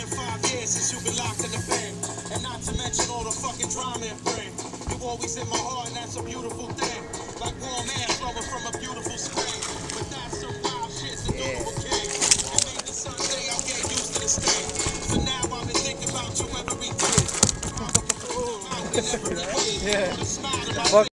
been 5 years since you've been locked in the bed. And not to mention all the fucking drama and pain. You always in my heart, and that's a beautiful thing. Like warm air flowing from a beautiful spring. But that's some wild shit to do with a king. And maybe someday I'll get used to this thing. For now, I've been thinking about you every day. Yeah.